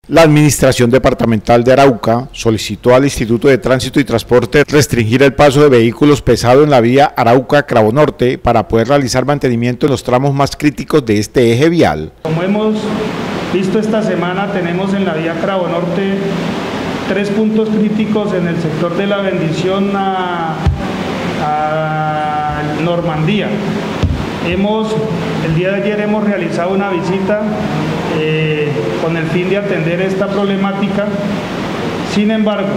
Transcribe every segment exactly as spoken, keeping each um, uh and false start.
La Administración Departamental de Arauca solicitó al Instituto de Tránsito y Transporte restringir el paso de vehículos pesados en la vía Arauca-Cravo Norte para poder realizar mantenimiento en los tramos más críticos de este eje vial. Como hemos visto esta semana, tenemos en la vía Cravo Norte tres puntos críticos en el sector de la Bendición a, a Normandía. Hemos, el día de ayer hemos realizado una visita eh, con el fin de atender esta problemática. Sin embargo,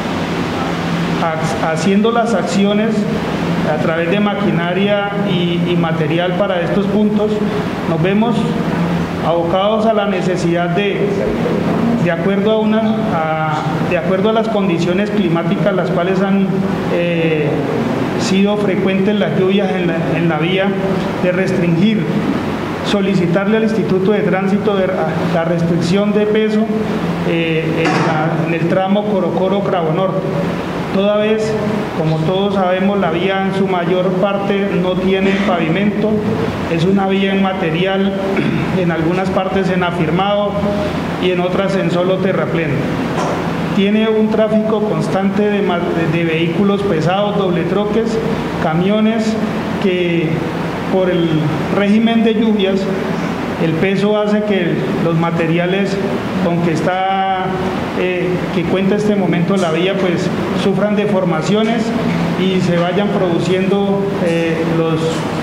haciendo las acciones a través de maquinaria y, y material para estos puntos, nos vemos abocados a la necesidad de, de acuerdo a una, a, de acuerdo a las condiciones climáticas las cuales han eh, sido frecuentes las lluvias en la, en la vía, de restringir, solicitarle al Instituto de Tránsito de, la restricción de peso eh, en, la, en el tramo Corocoro-Cravo Norte. Toda vez, como todos sabemos, la vía en su mayor parte no tiene pavimento, es una vía en material, en algunas partes en afirmado y en otras en solo terrapleno. Tiene un tráfico constante de, de vehículos pesados, dobletroques, camiones, que por el régimen de lluvias, el peso hace que los materiales, aunque está, eh, que cuenta este momento la vía, pues sufran deformaciones y se vayan produciendo eh, los,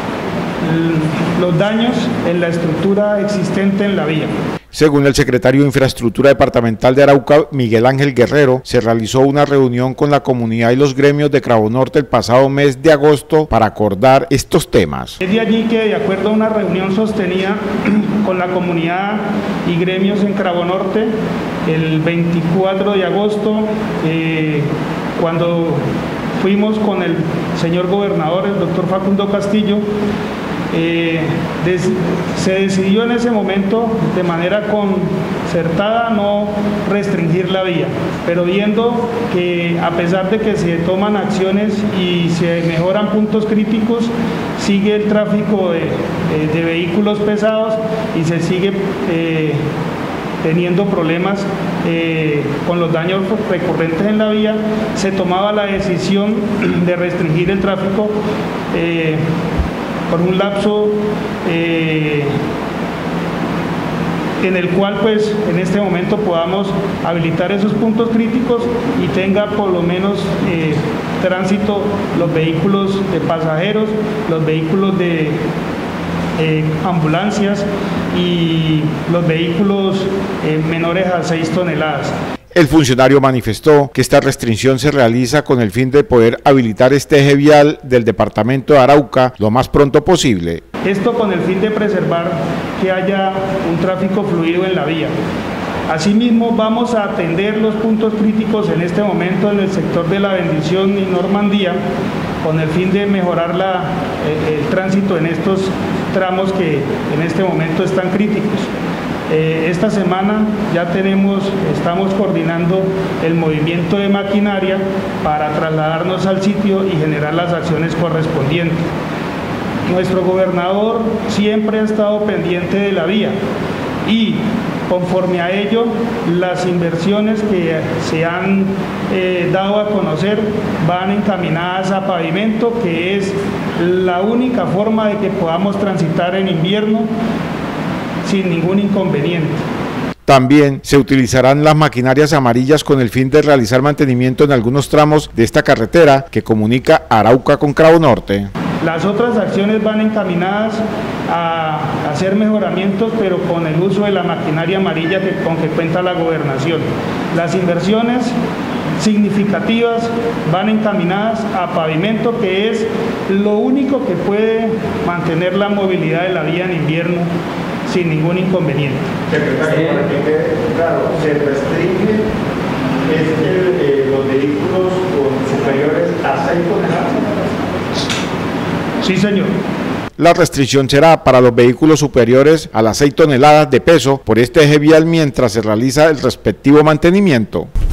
los daños en la estructura existente en la vía. Según el secretario de Infraestructura Departamental de Arauca, Miguel Ángel Guerrero, se realizó una reunión con la comunidad y los gremios de Cravo Norte el pasado mes de agosto para acordar estos temas. Es de allí que, de acuerdo a una reunión sostenida con la comunidad y gremios en Cravo Norte, el veinticuatro de agosto, eh, cuando fuimos con el señor gobernador, el doctor Facundo Castillo, Eh, des, se decidió en ese momento de manera concertada no restringir la vía, pero viendo que a pesar de que se toman acciones y se mejoran puntos críticos, sigue el tráfico de, de, de vehículos pesados y se sigue eh, teniendo problemas eh, con los daños recurrentes en la vía, se tomaba la decisión de restringir el tráfico eh, por un lapso eh, en el cual pues en este momento podamos habilitar esos puntos críticos y tenga por lo menos eh, tránsito los vehículos de pasajeros, los vehículos de eh, ambulancias y los vehículos eh, menores a seis toneladas. El funcionario manifestó que esta restricción se realiza con el fin de poder habilitar este eje vial del departamento de Arauca lo más pronto posible. Esto con el fin de preservar que haya un tráfico fluido en la vía. Asimismo, vamos a atender los puntos críticos en este momento en el sector de la Bendición y Normandía, con el fin de mejorar la, el, el tránsito en estos tramos que en este momento están críticos. Eh, esta semana ya tenemos, estamos coordinando el movimiento de maquinaria para trasladarnos al sitio y generar las acciones correspondientes. Nuestro gobernador siempre ha estado pendiente de la vía y conforme a ello las inversiones que se han eh, dado a conocer van encaminadas a pavimento, que es la única forma de que podamos transitar en invierno sin ningún inconveniente. También se utilizarán las maquinarias amarillas con el fin de realizar mantenimiento en algunos tramos de esta carretera que comunica Arauca con Cravo Norte. Las otras acciones van encaminadas a hacer mejoramientos, pero con el uso de la maquinaria amarilla que, con que cuenta la gobernación. Las inversiones significativas van encaminadas a pavimento, que es lo único que puede mantener la movilidad de la vía en invierno sin ningún inconveniente. Secretario, para que quede claro, se restringe es el, eh, los vehículos superiores a seis toneladas. Sí, señor. La restricción será para los vehículos superiores a las seis toneladas de peso por este eje vial mientras se realiza el respectivo mantenimiento.